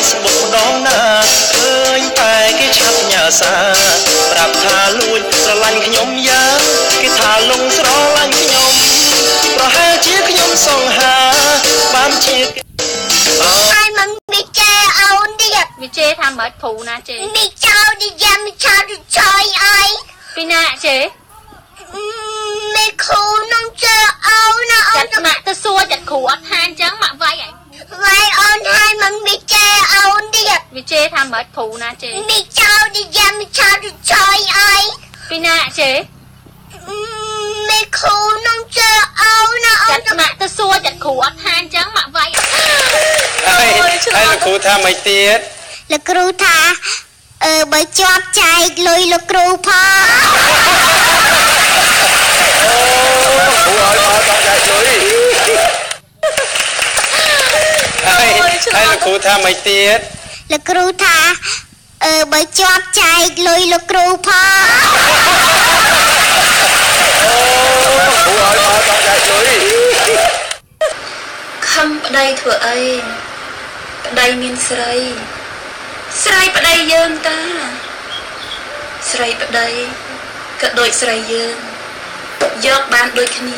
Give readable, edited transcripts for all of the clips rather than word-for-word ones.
ស្បុកម្ដងណាឃើញតែគេឆាប់ញ៉ាសាប្រាប់ថាលួចស្រឡាញ់ខ្ញុំយ៉ាងគេថាលងស្រឡាញ់ខ្ញុំប្រហែលជាខ្ញុំសង្ហាបានជា ai mà mi chơi ôn đi ạ mi chơi tham bớt phụ na chơi mi chào đi ra mi chào đi chơi ai pi na chơi mi khu nông chơi ôn nó chặt mạ ta xua chặt khủ ớt han trắng mạ vai ảnh vai ôn hai mà mi chơi ôn đi ạ mi chơi tham bớt phụ na chơi mi chào đi ra mi chào đi chơi ai pi na chơi mi khu nông chơi ôn nó chặt mạ ta xua chặt khủ ớt han trắng mạ vai ai là cụ tha mấy tiết là cụ tha bởi chóp chạy lùi là cụ phá cụ ơi phá tao chạy lùi ai là cụ tha mấy tiết là cụ tha bởi chóp chạy lùi là cụ phá cụ ơi phá tao chạy lùi khăm ở đây thừa ấy ở đây miền sợi sợi ở đây dương ta sợi ở đây cỡ đôi sợi dương giọt bàn đôi khni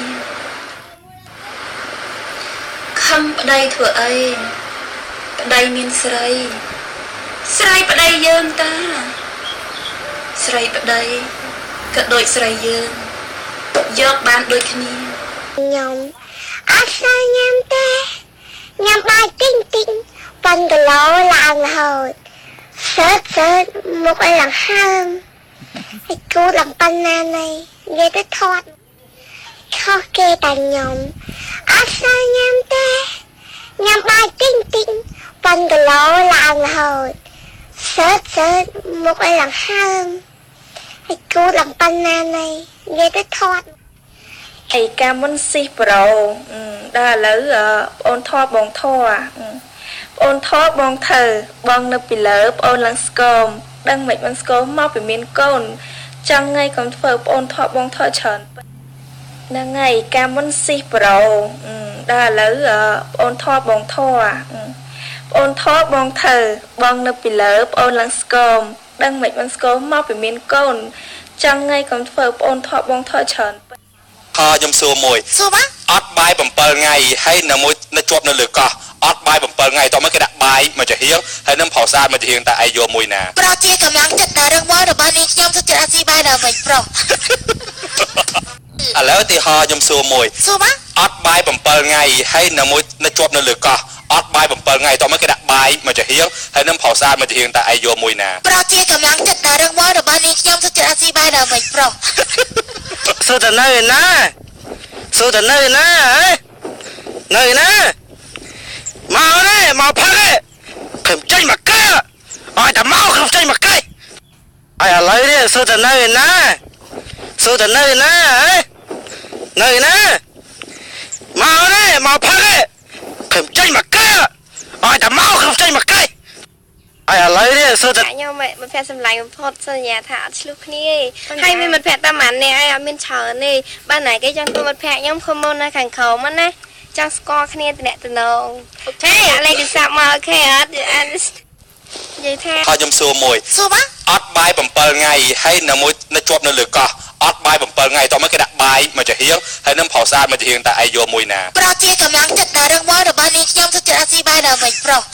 khăm ở đây thừa ấy ở đây miền sợi sợi ở đây dương ta sợi ở đây cỡ đôi sợi dương giọt bàn đôi khni nhom asa nham te nham bài tinh tinh phần cái lỗ làm hồi sớt sớt một cái lần hơn cái cô làm banana này nghe tới thoát khó kê tàn nhom asa nham te nham bài tinh tinh phần cái lỗ làm hồi sớt sớt một cái lần hơn cái cô làm banana này nghe tới thoát ไอ้การมันสิโปรได้แล้วโอนท่อบองท่อโอนท่อบองเธอบองนึกไปเลยโอนหลังสกอมดังเหม็ดมันสกอมมาไปเมียนก้นจังไงก่อนเฟิร์โอนท่อบองท่อเฉินนั่งไงการมันสิโปรได้แล้วโอนท่อบองท่อโอนท่อบองเธอบองนึกไปเลยโอนหลังสกอมดังเหม็ดมันสกอมมาไปเมียนก้นจังไงก่อนเฟิร์โอนท่อบองท่อเฉินខ្ញុំសួរមួយអត់បាយ7ថ្ងៃហើយនៅមួយនៅជាប់នៅលើកោះអត់បាយ7ថ្ងៃតោះមកគេដាក់បាយមកចាហៀងហើយនឹងប្រោសាទមកចាហៀងតែឯងយកមួយណាប្រជាកម្លាំងចិត្តដល់រឹងមាំរបស់នាងខ្ញុំសុចិត្តអាស៊ីបាយដល់វិញប្រុសឥឡូវទីហោខ្ញុំសួរមួយអត់បាយ7ថ្ងៃហើយនៅមួយនៅជាប់នៅលើកោះអត់បាយ7ថ្ងៃតោះមកគេដាក់បាយមកចាហៀងហើយនឹងប្រោសាទមកចាហៀងតែឯងយកមួយណាប្រជាកម្លាំងចិត្តដល់រឹងមាំរបស់នាងខ្ញុំសុចិត្តអាស៊ីបាយដល់វិញប្រុស sao từ nơi na sao từ nơi na nơi na mau đấy mau phá đấy không chơi mà cái ai đã mau không chơi mà cái ai à lấy đi sao từ nơi na sao từ nơi na nơi na mau đấy mau phá đấy không chơi mà cái ai đã mau không chơi mà cái ai à lấy đi sao từ nhau mẹ mình phải xem lại một phút sau nhà thả lúc này hay mình phải ta mặn nè ai mình chờ nè ban này cái trong tôi mình phải nhóm không môn là khẳng khẩu mà nè trong score kia từ nè từ nâu thế lại được sao mà ok hết vậy theo ហើយខ្ញុំសួរមួយអត់បាយ7ថ្ងៃហើយនៅមួយនៅជាប់នៅលើកោះអត់បាយ7ថ្ងៃតោះមកគេដាក់បាយមកចាហៀងហើយនឹងប្រោសាទមកចាហៀងតែឯងយកមួយណាប្រជាកម្លាំងចិត្តដល់រឹងមាំរបស់នាងខ្ញុំសុចិត្តអាស៊ីបាយដល់វិញប្រុស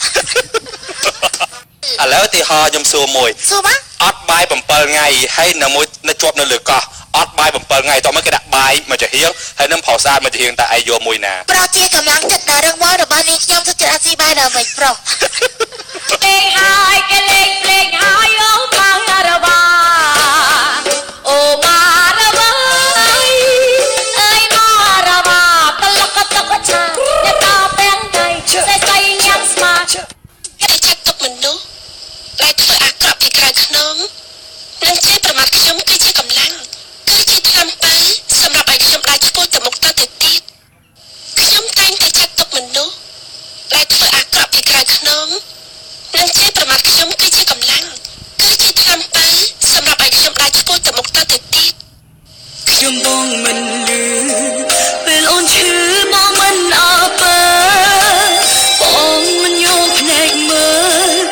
ឥឡូវទីហោខ្ញុំសួរមួយអត់បាយ7ថ្ងៃហើយនៅមួយនៅជាប់នៅលើកោះអត់បាយ7ថ្ងៃតោះមកគេដាក់បាយមកចាហៀងហើយនឹងប្រោសាទមកចាហៀងតែឯងយកមួយណាប្រជាកម្លាំងចិត្តដល់រឹងមាំរបស់នាងខ្ញុំសុចិត្តអាស៊ីបាយដល់វិញប្រុសលេងហើយគេលេងភ្លេងហើយអូម៉ារ៉ាវ៉ាអូម៉ារ៉ាវ៉ាអើយម៉ារ៉ាវ៉ាតលកតកឆាអ្នកតពេងដៃស្អីញ៉ាំស្មាគេចាត់ទុកមនុស្សដែលធ្វើអាក្រក់ពីក្រៅខ្នងនឹងជេរប្រមាថខ្ញុំគឺជាកម្លាំងគឺជាថ្នាំបើសម្រាប់ឲ្យខ្ញុំដើរឆ្ពោះទៅមុខទៅទៀតខ្ញុំតែងតែចាត់ទុកមនុស្សដែលធ្វើអាក្រក់ពីក្រៅខ្នងនឹងជេរប្រមាថខ្ញុំគឺជាកម្លាំងគឺជាថ្នាំបើសម្រាប់ឲ្យខ្ញុំដើរឆ្ពោះទៅមុខទៅទៀតខ្ញុំបងមិនលឺពេលអូនឈឺបងមិនអើពើបងមិនយកភ្នែកមើល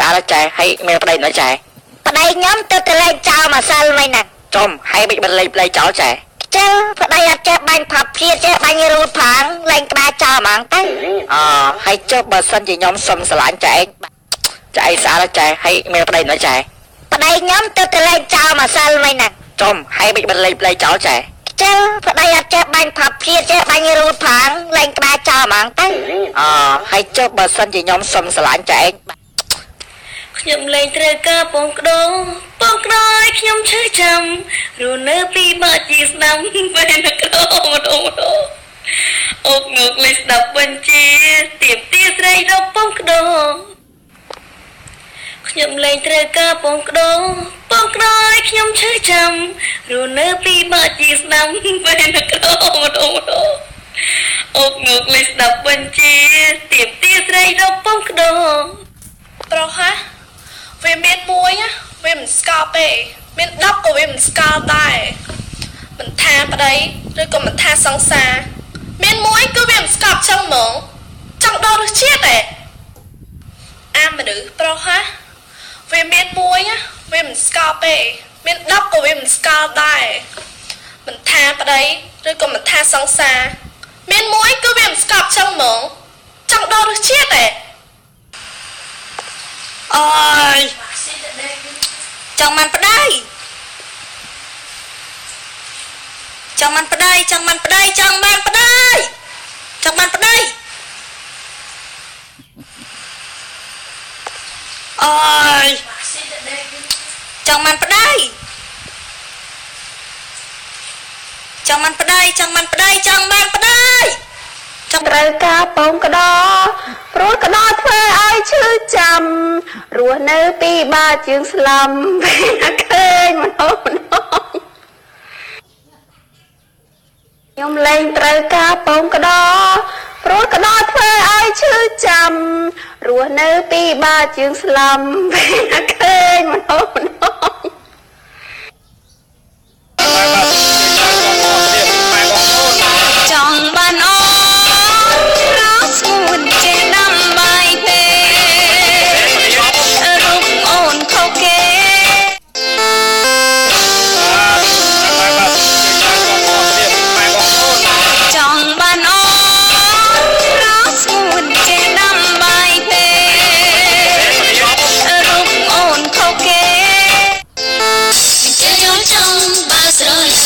សារចែហើយមានប្តីនៅចែប្តីខ្ញុំទៅតែលេងចោលមកសិលវិញណាចំហើយមិនលេងប្តីចោលចែចឹងប្តីអត់ចេះបាញ់ផាប់ព្រាចេះបាញ់រូតផាងលេងក្បាលចោលហ្មងទៅហើយចុះបើសិនជាខ្ញុំសុំស្រឡាញ់ចែសារចែហើយមានប្តីនៅចែប្តីខ្ញុំទៅតែលេងចោលមកសិលវិញណាចំហើយមិនលេងប្តីចោលចែចឹងប្តីអត់ចេះបាញ់ផាប់ព្រាចេះបាញ់រូតផាងលេងក្បាលចោលហ្មងទៅហើយចុះបើសិនជាខ្ញុំសុំស្រឡាញ់ចែខ្ញុំលែងត្រូវការពងក្ដោពងក្ដោឲ្យខ្ញុំឈឺចាំរស់នៅពីបាច់ជាស្ដាំពេលនៅក្ដោម្ដងអូបងកលេស្ដាប់បញ្ជាទៀមទាស្រីរកពងក្ដោខ្ញុំលែងត្រូវការពងក្ដោឲ្យខ្ញុំឈឺចាំរស់នៅពីបាច់ជាស្ដាំពេលនៅក្ដោម្ដងអូបងកលេស្ដាប់បញ្ជាទៀមទាស្រីរកពងក្ដោប្រុសហ៎វាមានមួយវាមិនស្គាល់ទេមាន10ក៏វាមិនស្គាល់ដែរមិនថាប្តីឬក៏មិនថាសង្សារមានមួយគឺវាមិនស្គាល់ចឹងហ្មងចង់ដល់រសជាតិទេអាមនុស្សប្រុសហ៎វាមានមួយវាមិនស្គាល់ទេមាន10ក៏វាមិនស្គាល់ដែរមិនថាប្តីឬក៏មិនថាសង្សារមានមួយគឺវាមិនស្គាល់ចឹងហ្មងចង់ដល់រសជាតិទេអើយចង់បានប្តីចង់បានប្តីចង់បានប្តីចង់បានប្តីចង់បានប្តីអើយចង់បានប្តីចង់បានប្តីចង់បានប្តីចង់បានប្តីត្រូវការពងក្ដោព្រោះក្ដោធ្វើឲ្យឈឺចាំរស់នៅពីបាជើងស្លំពេលឃើញម្ដងខ្ញុំលែងត្រូវការពងក្ដោព្រោះក្ដោធ្វើឲ្យឈឺចាំរស់នៅពីបាជើងស្លំពេលឃើញម្ដងចង់បានអូស្ងួនចេះដាំបាយពេរូបអូនខោគេចង់បានអូស្ងួនចេះដាំបាយពេរូបអូនខោគេចេះយកចង់បើស្រលាញ់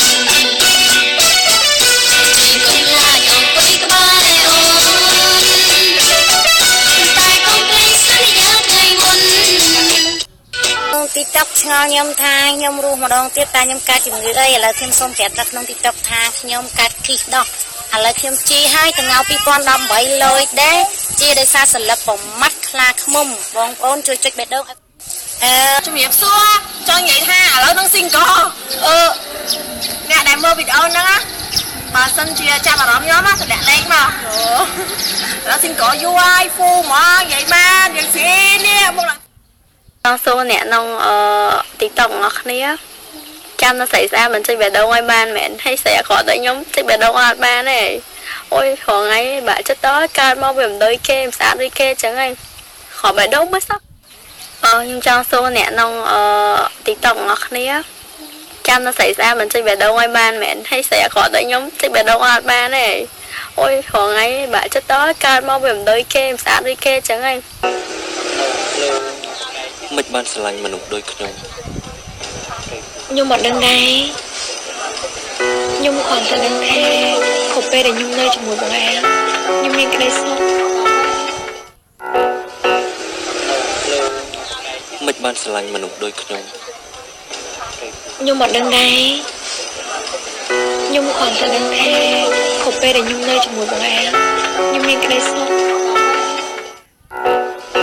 TikTok ឆ្ងល់ខ្ញុំថាខ្ញុំរស់ម្ដងទៀតតែខ្ញុំកើតជំងឺអីឥឡូវខ្ញុំសូមប្រាប់ថាក្នុង TikTok ថាខ្ញុំកើតគីសដោះឥឡូវខ្ញុំជីឲ្យតងៅ2018លុយដែរជាដោយសារសន្លឹកប្រមាត់ខ្លាឃ្មុំបងប្អូនជួយចុចបេះដូងជំរាបសួរចង់និយាយថាឥឡូវនឹងស៊ីងកអ្នកដែលមើលវីដេអូហ្នឹងបើសិនជាចាប់អារម្មណ៍ខ្ញុំតម្លាក់លេខមកឥឡូវស៊ីងកយូរហើយហ្វូហ្មងនិយាយបាននិយាយស៊ីនេះមកចង់សួរអ្នកក្នុងTikTok របស់អ្នកគ្នាចាំនៅស្រីស្អាតមិនចេញបេះដូងឲ្យបានមែនហើយស្រីអាក្រក់តែខ្ញុំចេញបេះដូងអត់បានទេអូយរងថ្ងៃបាក់ចិត្តតើកើតមកវាមិនដូចគេមិនស្អាតដូចគេចឹងហើយខកបេះដូងមើលសោះខ្ញុំចង់សួរអ្នកក្នុងTikTok របស់អ្នកគ្នាចាំនៅស្រីស្អាតមិនចេញបេះដូងឲ្យបានមែនហើយស្រីអាក្រក់តែខ្ញុំចេញបេះដូងអត់បានទេអូយរងថ្ងៃបាក់ចិត្តតើកើតមកវាមិនដូចគេមិនស្អាតដូចគេចឹងហើយមិនបានស្រឡាញ់មនុស្សដូចខ្ញុំអត់ដឹងដែរខ្ញុំគ្រាន់តែដឹងថាគ្រប់ពេលដែលខ្ញុំនៅជាមួយបងឯងខ្ញុំមានក្តីសុខមិនបានស្រឡាញ់មនុស្សដូចខ្ញុំអត់ដឹងដែរខ្ញុំគ្រាន់តែដឹងថាគ្រប់ពេលដែលខ្ញុំនៅជាមួយបងឯងខ្ញុំមានក្តីសុខ